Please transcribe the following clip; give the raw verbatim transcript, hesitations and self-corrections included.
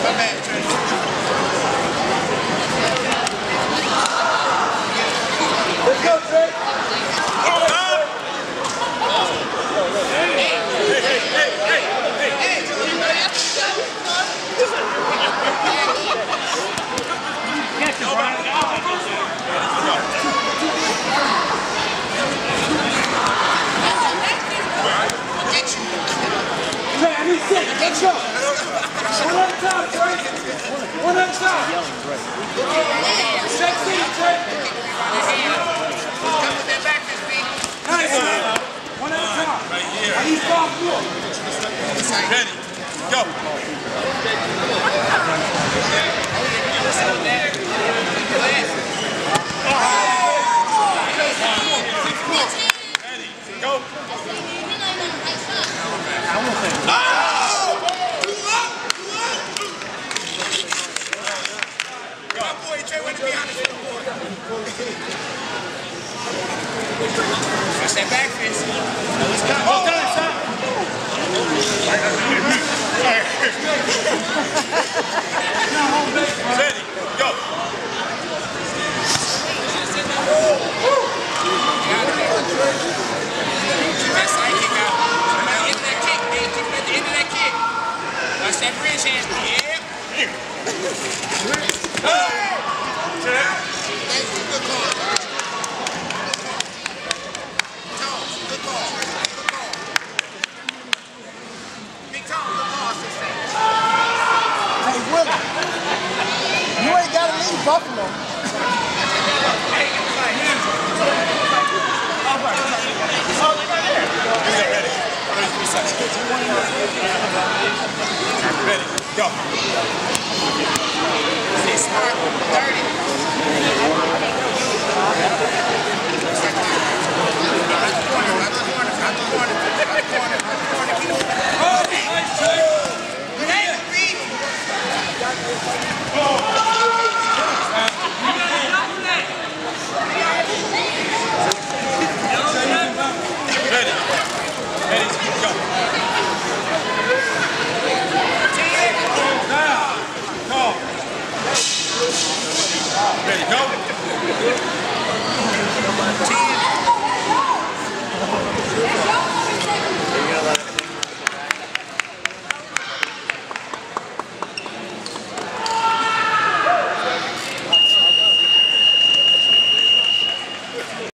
Let's go, Trey. Let's go. One at a time, Trey. One at a time. Check seat, Trey. Nice. One at a time. Right here. I need five more. Ready. Go. Ready. Go. Watch that back fist. Hold on, son. Ready, go. That side kick out. At the end of that kick, man. Keep it at the end of that kick. Watch that bridge hand. Yeah. Good call. Good call. Good call. Big Tom, good call, sister. Hey, Willie, you ain't got to leave Buffalo. Ready, go. Stay smart. thirty.